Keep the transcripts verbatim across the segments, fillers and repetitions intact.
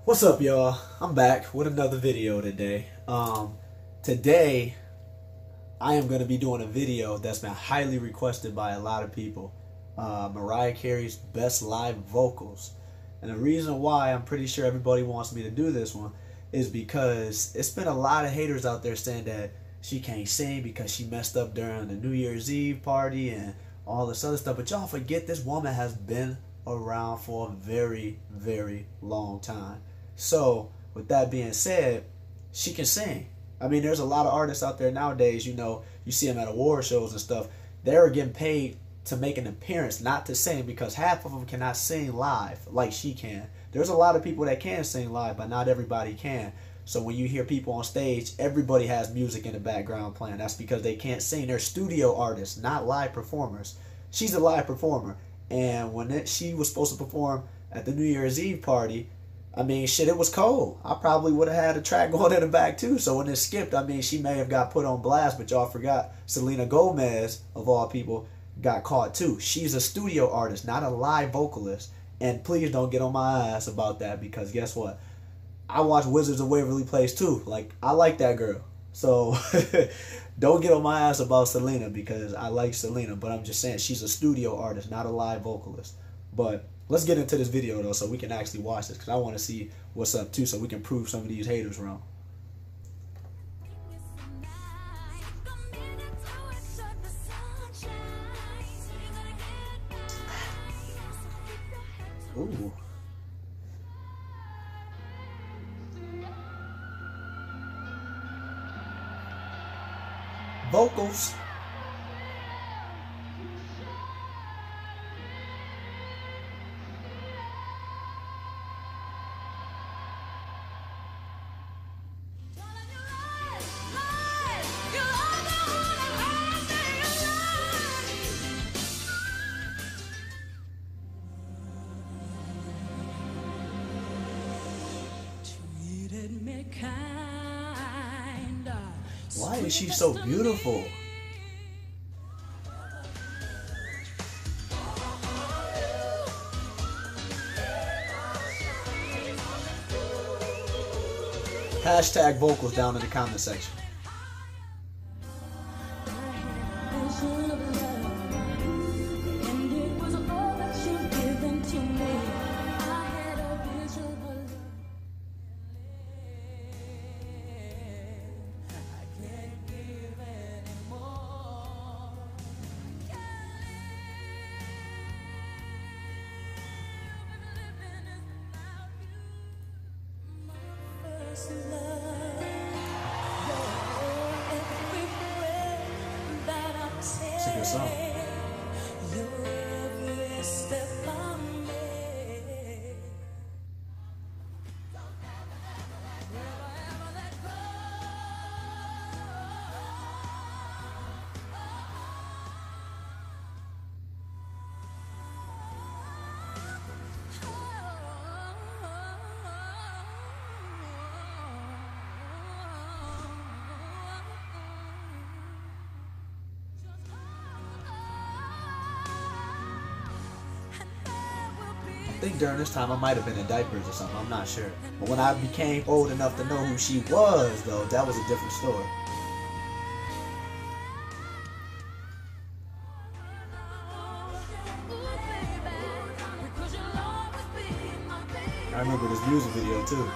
What's up, y'all? I'm back with another video today. Um, today, I am going to be doing a video that's been highly requested by a lot of people. Uh, Mariah Carey's best live vocals. And the reason why I'm pretty sure everybody wants me to do this one is because it's been a lot of haters out there saying that she can't sing because she messed up during the New Year's Eve party and all this other stuff. But y'all forget this woman has been around for a very, very long time. So, with that being said, she can sing. I mean, there's a lot of artists out there nowadays, you know, you see them at award shows and stuff. They're getting paid to make an appearance, not to sing, because half of them cannot sing live like she can. There's a lot of people that can sing live, but not everybody can. So when you hear people on stage, everybody has music in the background playing. That's because they can't sing. They're studio artists, not live performers. She's a live performer. And when it, she was supposed to perform at the New Year's Eve party, I mean, shit, it was cold. I probably would have had a track going in the back too. So when it skipped, I mean, she may have got put on blast, but y'all forgot Selena Gomez, of all people, got caught too. She's a studio artist, not a live vocalist. And please don't get on my ass about that, because guess what? I watch Wizards of Waverly Place too. Like, I like that girl. So don't get on my ass about Selena, because I like Selena. But I'm just saying, she's a studio artist, not a live vocalist. But let's get into this video though, so we can actually watch this, because I want to see what's up too, so we can prove some of these haters wrong. Ooh. Vocals. Why is she so beautiful? Hashtag vocals down in the comment section. It's a good song. I think during this time I might have been in diapers or something, I'm not sure. But when I became old enough to know who she was, though, that was a different story. I remember this music video too.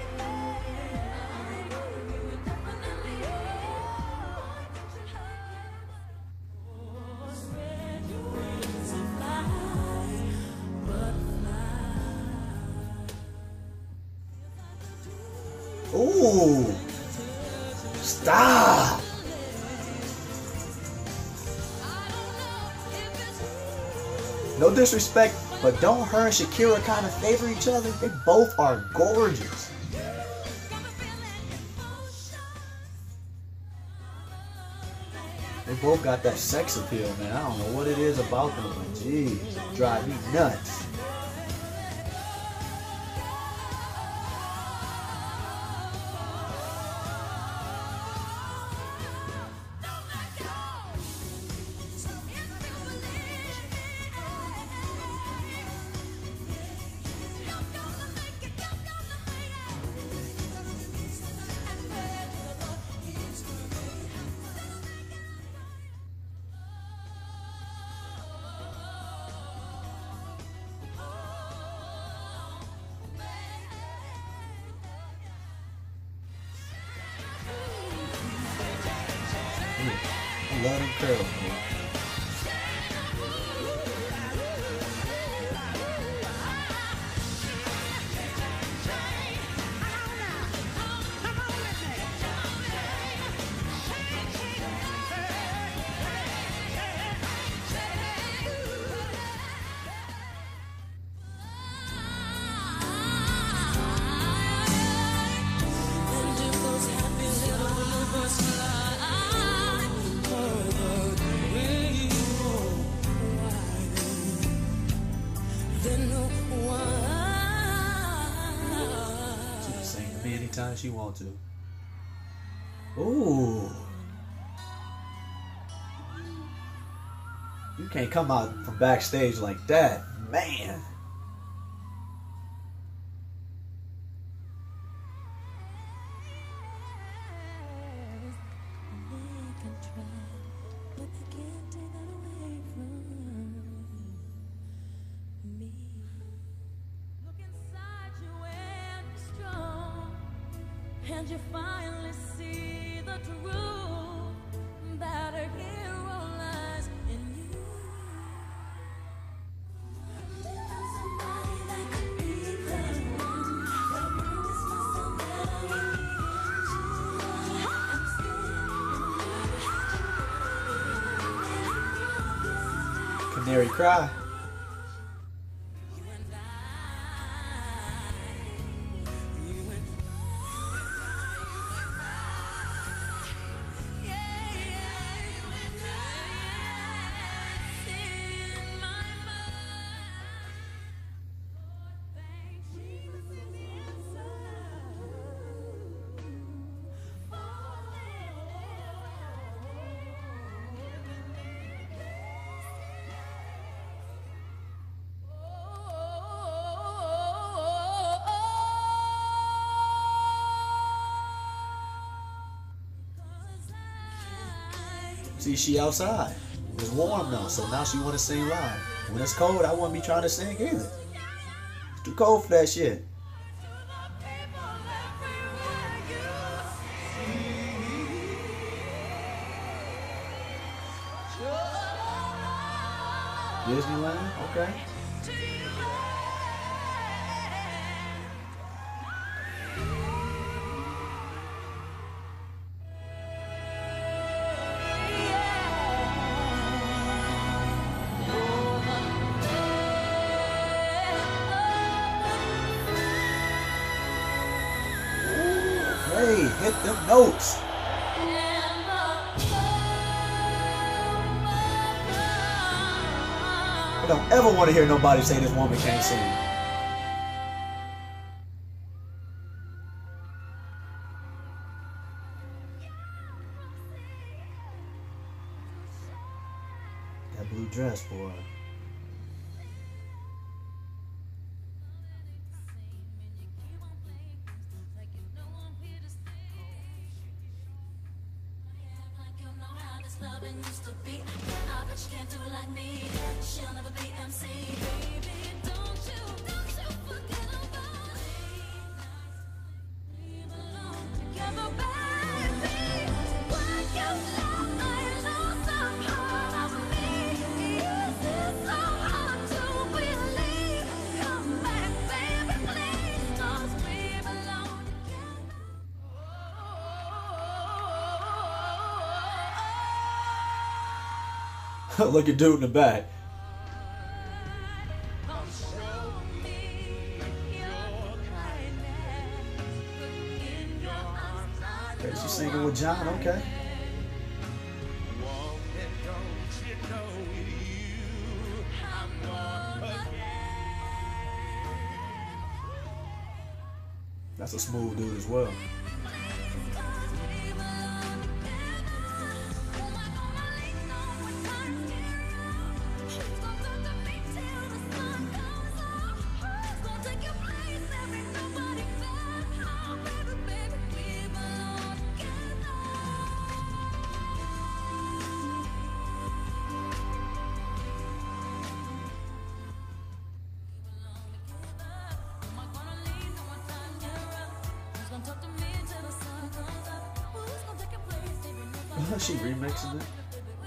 Ooh, stop. No disrespect, but don't her and Shakira kind of favor each other? They both are gorgeous. They both got that sex appeal, man. I don't know what it is about them, but geez, they drive me nuts. love them curls, boy. Anytime she want to. Ooh. You can't come out from backstage like that, man. And you finally see the truth that a hero lies in you. Somebody that could be the one that promised myself that I would need you. Canary cry. See, she outside. It's warm now, so now she want to sing live. When it's cold, I wouldn't be trying to sing either. It's too cold for that shit. Disneyland? Okay. Hey, hit them notes. I don't ever want to hear nobody say this woman can't sing. That blue dress, boy. Loving used to be, I bet you can't do it like me. She'll never be M C. Baby, don't you, don't you forget about it. We belong together, baby. Work your love, I know somehow of me. Yes, it's so hard to believe. Come back, baby, please, 'cause we belong together. Look at dude in the back. Okay, she's singing with John, okay. That's a smooth dude as well. She remixing it.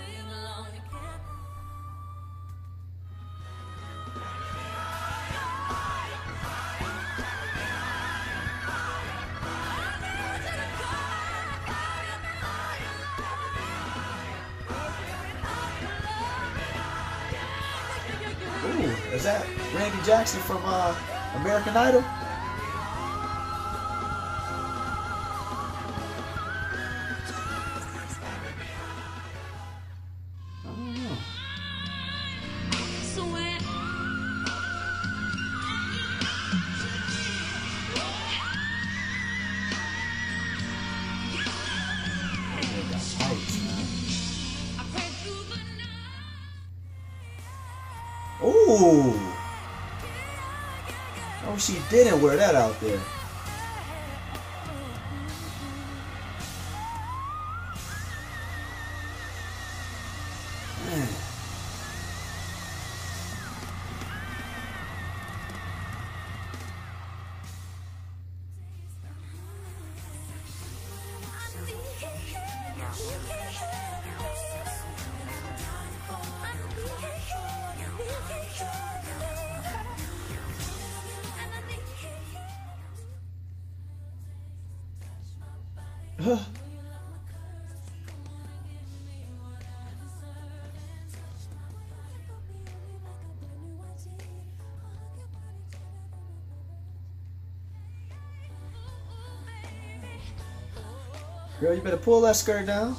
Is that Randy Jackson from uh, American Idol? I don't know. They got pipes, man. Ooh. Oh, she didn't wear that out there. Man. Huh. Girl, you better pull that skirt down.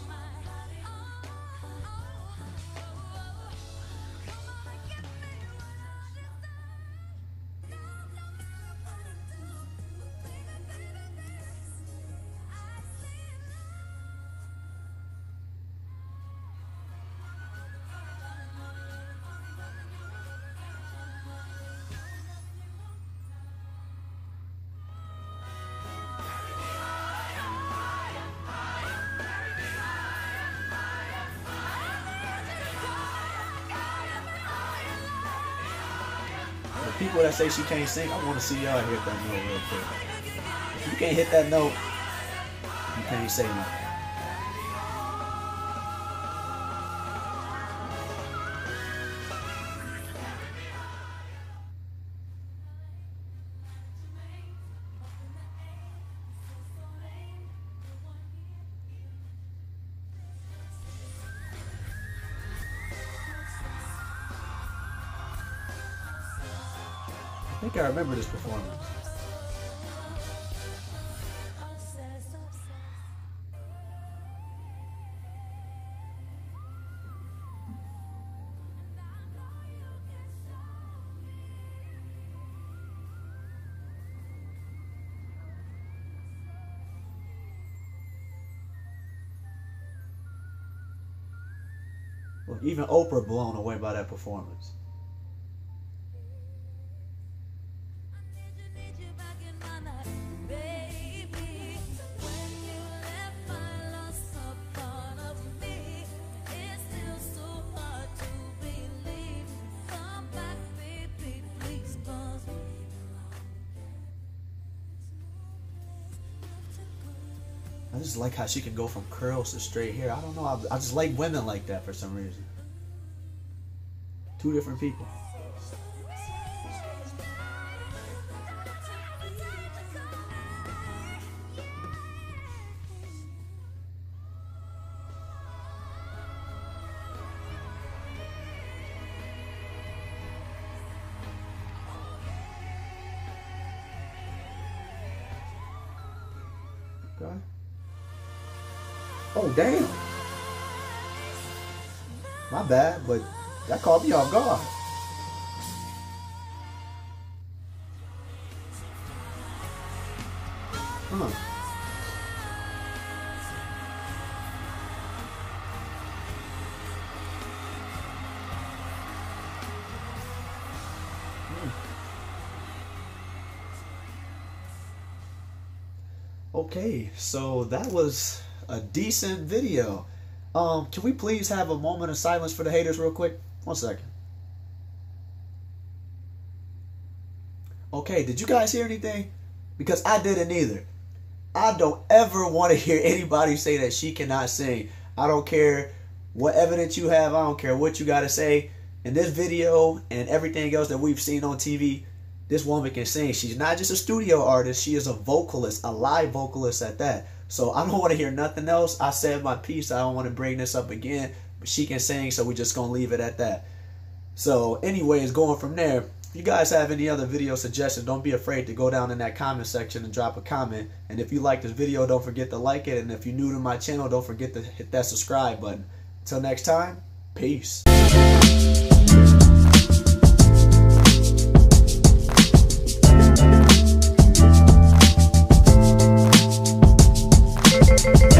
The people that say she can't sing, I want to see y'all hit that note real quick. If you can't hit that note, you can't say nothing. I think I remember this performance. Look, even Oprah blown away by that performance. I just like how she can go from curls to straight hair. I don't know. I, I just like women like that for some reason. Two different people. Okay. Oh, damn. My bad, but that caught me off guard. Huh. Hmm. Okay, so that was a decent video. Um, can we please have a moment of silence for the haters real quick? One second. Okay, did you guys hear anything? Because I didn't either. I don't ever want to hear anybody say that she cannot sing. I don't care what evidence you have. I don't care what you got to say. In this video and everything else that we've seen on T V, this woman can sing. She's not just a studio artist. She is a vocalist, a live vocalist at that. So I don't want to hear nothing else. I said my piece. I don't want to bring this up again. But she can sing, so we're just going to leave it at that. So anyways, going from there, if you guys have any other video suggestions, don't be afraid to go down in that comment section and drop a comment. And if you like this video, don't forget to like it. And if you're new to my channel, don't forget to hit that subscribe button. Until next time, peace. Thank you.